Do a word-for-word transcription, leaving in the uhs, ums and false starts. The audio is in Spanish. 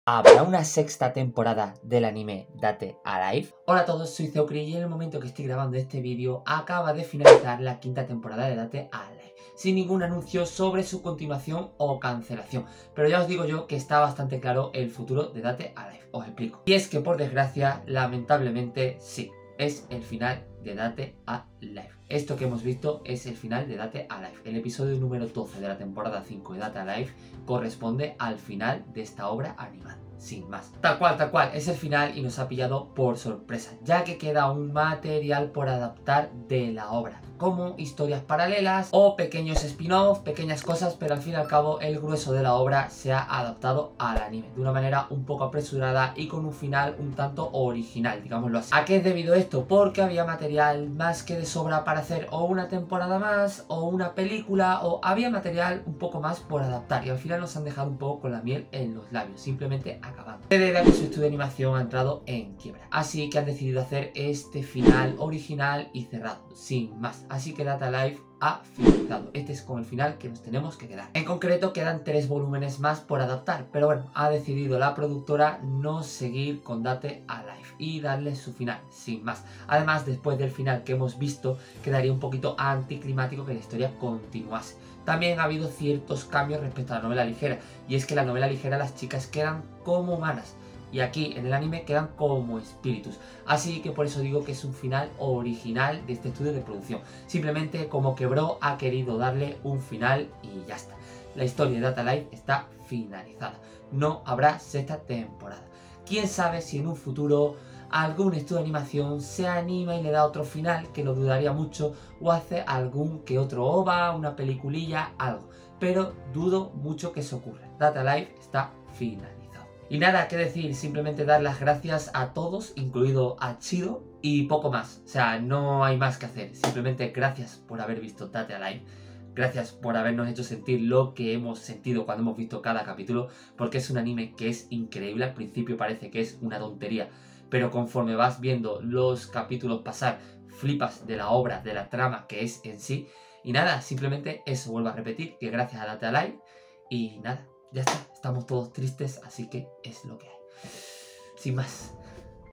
¿Habrá una sexta temporada del anime Date Alive? Hola a todos, soy Zeukri y en el momento que estoy grabando este vídeo acaba de finalizar la quinta temporada de Date Alive, sin ningún anuncio sobre su continuación o cancelación. Pero ya os digo yo que está bastante claro el futuro de Date Alive, os explico. Y es que por desgracia, lamentablemente, sí, es el final de Date Alive. Esto que hemos visto es el final de Date Alive. El episodio número doce de la temporada cinco de Date Alive corresponde al final de esta obra animada. Sin más. Tal cual, tal cual, es el final y nos ha pillado por sorpresa, ya que queda un material por adaptar de la obra, como historias paralelas o pequeños spin-off, pequeñas cosas, pero al fin y al cabo el grueso de la obra se ha adaptado al anime, de una manera un poco apresurada y con un final un tanto original, digámoslo así. ¿A qué es debido esto? Porque había material más que de sobra para hacer o una temporada más, o una película, o había material un poco más por adaptar, y al final nos han dejado un poco con la miel en los labios, simplemente acabando. Se debe a que su estudio de animación ha entrado en quiebra, así que han decidido hacer este final original y cerrado, sin más. Así que Date Alive ha finalizado. Este es con el final que nos tenemos que quedar. En concreto quedan tres volúmenes más por adaptar, pero bueno, ha decidido la productora no seguir con Date Alive y darle su final, sin más. Además, después del final que hemos visto, quedaría un poquito anticlimático que la historia continuase. También ha habido ciertos cambios respecto a la novela ligera, y es que en la novela ligera las chicas quedan como humanas, y aquí en el anime quedan como espíritus. Así que por eso digo que es un final original de este estudio de producción. Simplemente como que Bro ha querido darle un final y ya está. La historia de Date Alive está finalizada. No habrá sexta temporada. Quién sabe si en un futuro algún estudio de animación se anima y le da otro final, que lo dudaría mucho, o hace algún que otro O V A, una peliculilla, algo. Pero dudo mucho que eso ocurra. Date Alive está finalizado. Y nada que decir, simplemente dar las gracias a todos, incluido a Chido, y poco más. O sea, no hay más que hacer. Simplemente gracias por haber visto Date Alive. Gracias por habernos hecho sentir lo que hemos sentido cuando hemos visto cada capítulo, porque es un anime que es increíble. Al principio parece que es una tontería, pero conforme vas viendo los capítulos pasar, flipas de la obra, de la trama que es en sí. Y nada, simplemente eso, vuelvo a repetir, que gracias a Date Alive. Y nada, ya está, estamos todos tristes, así que es lo que hay. Sin más.